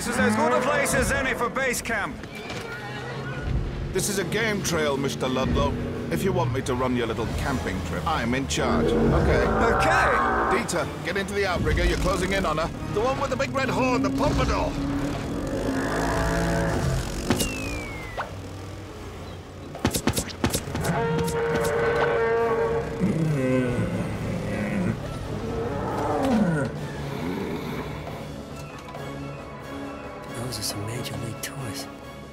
This is as good a place as any for base camp. This is a game trail, Mr. Ludlow. If you want me to run your little camping trip, I'm in charge. Okay. Okay! Dieter, get into the outrigger. You're closing in on her. The one with the big red horn, the pompadour. Those are some Major League toys.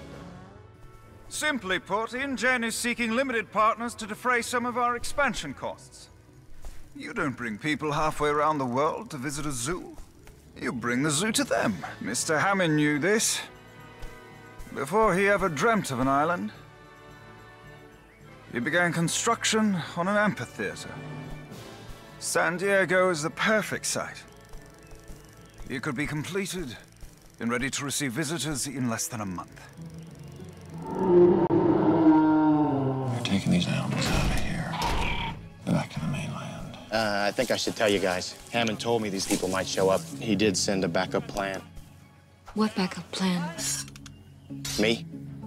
Simply put, InGen is seeking limited partners to defray some of our expansion costs. You don't bring people halfway around the world to visit a zoo. You bring the zoo to them. Mr. Hammond knew this before he ever dreamt of an island. He began construction on an amphitheater. San Diego is the perfect site. It could be completed and ready to receive visitors in less than a month. We're taking these animals out of here. Back to the mainland. I think I should tell you guys. Hammond told me these people might show up. He did send a backup plan. What backup plan? Me?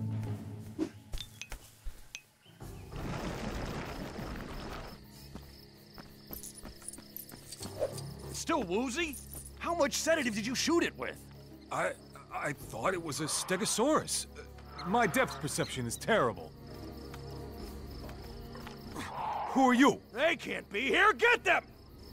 Still woozy? How much sedative did you shoot it with? I thought it was a Stegosaurus. My depth perception is terrible. Who are you? They can't be here. Get them!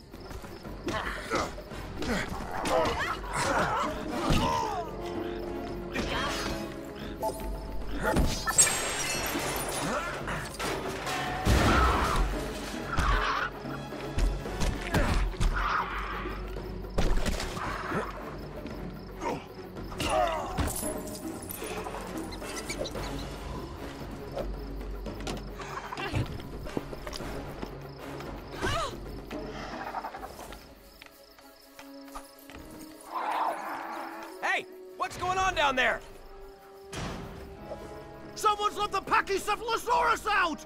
Hey, what's going on down there? Someone's let the Pachycephalosaurus out!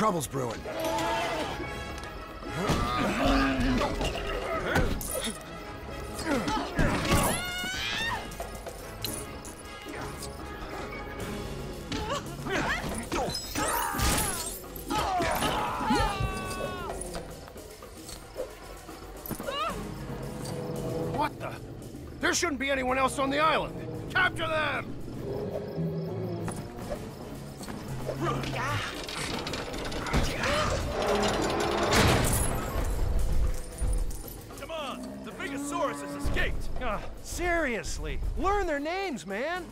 trouble's brewing. What the? There shouldn't be anyone else on the island. Capture them! Come on! The Bigosaurus has escaped! Seriously, learn their names, man!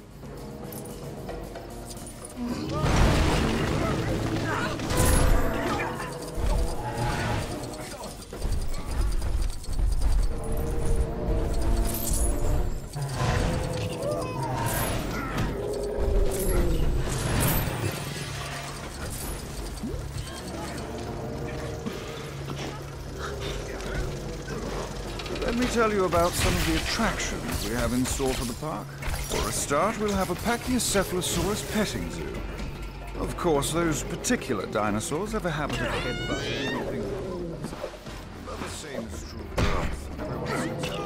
Let me tell you about some of the attractions we have in store for the park. For a start, we'll have a Pachycephalosaurus petting zoo. Of course, those particular dinosaurs have a habit of headbutting anything that moves. But the same is true of us, and everyone seems to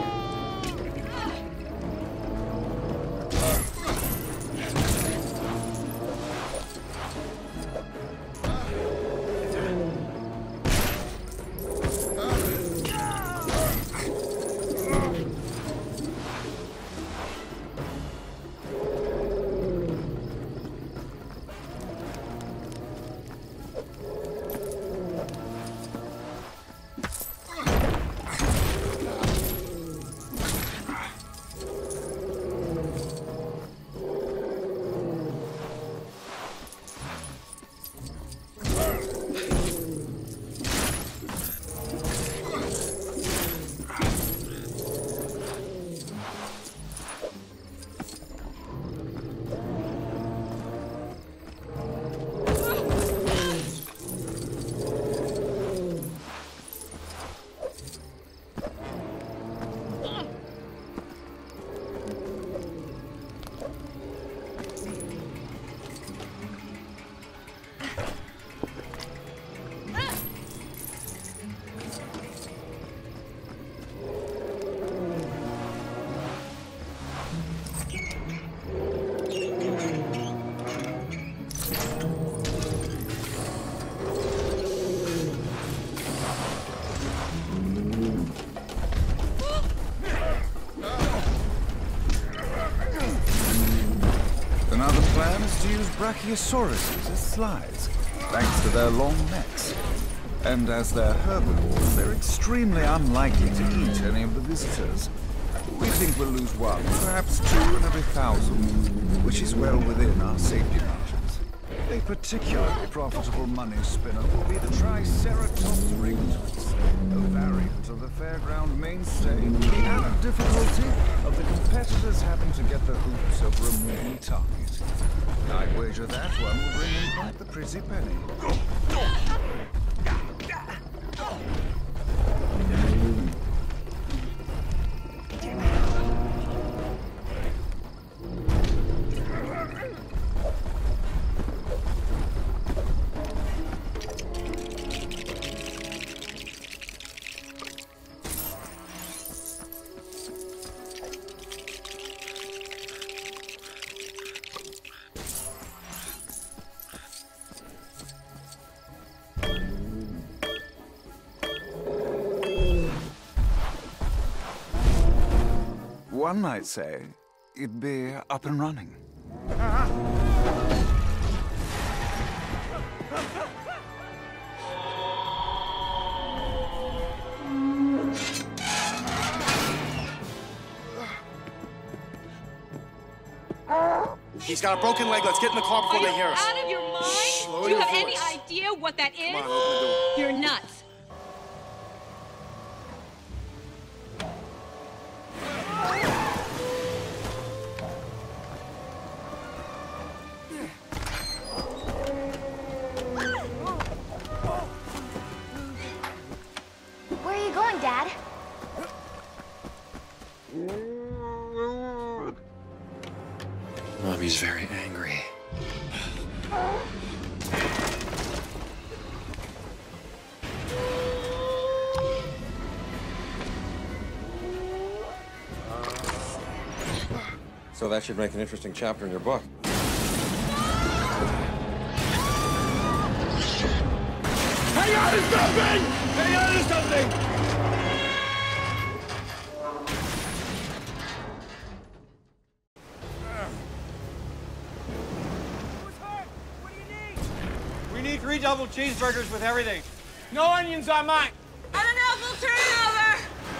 Another plan is to use Brachiosauruses as slides, thanks to their long necks. And as they're herbivores, they're extremely unlikely to eat any of the visitors. We think we'll lose one, perhaps two in every 1,000, which is well within our safety margins. A particularly profitable money spinner will be the Triceratops ringtops, a variant of the fairground mainstay, the added difficulty of the competitors having to get the hoops over a moving target. I'd wager that one will bring in quite the pretty penny. One might say it'd be up and running. He's got a broken leg. Let's get in the car before they hear us. Out of your mind? Shh, lower Do you your have any voice. idea what that is? Come on, open the door. You're nuts. Where are you going, Dad? Mommy's very angry. So that should make an interesting chapter in your book. Hang on to something! Hang on to something! We need 3 double cheeseburgers with everything. No onions on mine. I don't know if we'll turn it over.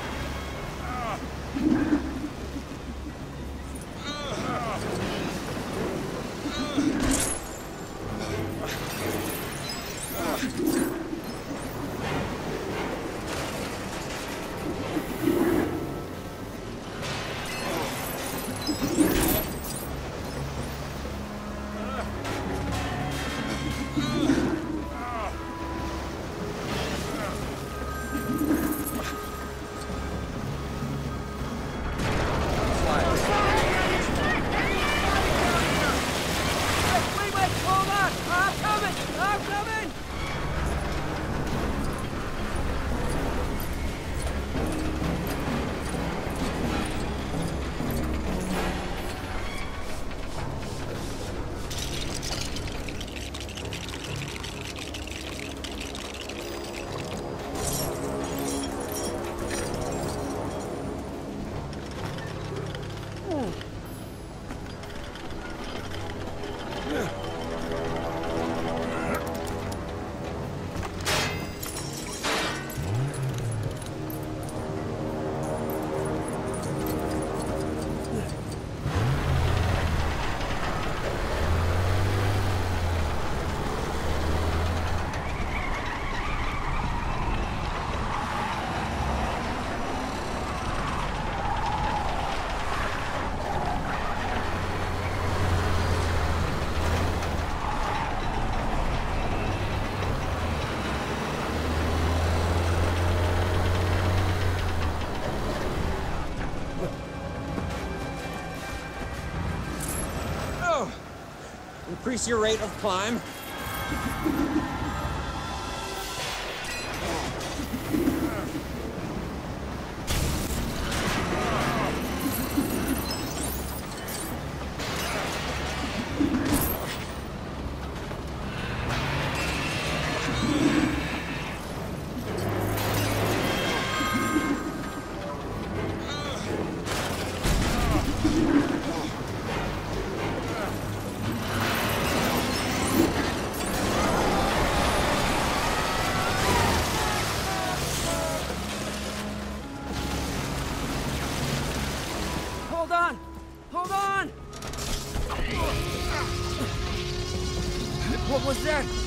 Increase your rate of climb. Hold on! What was that?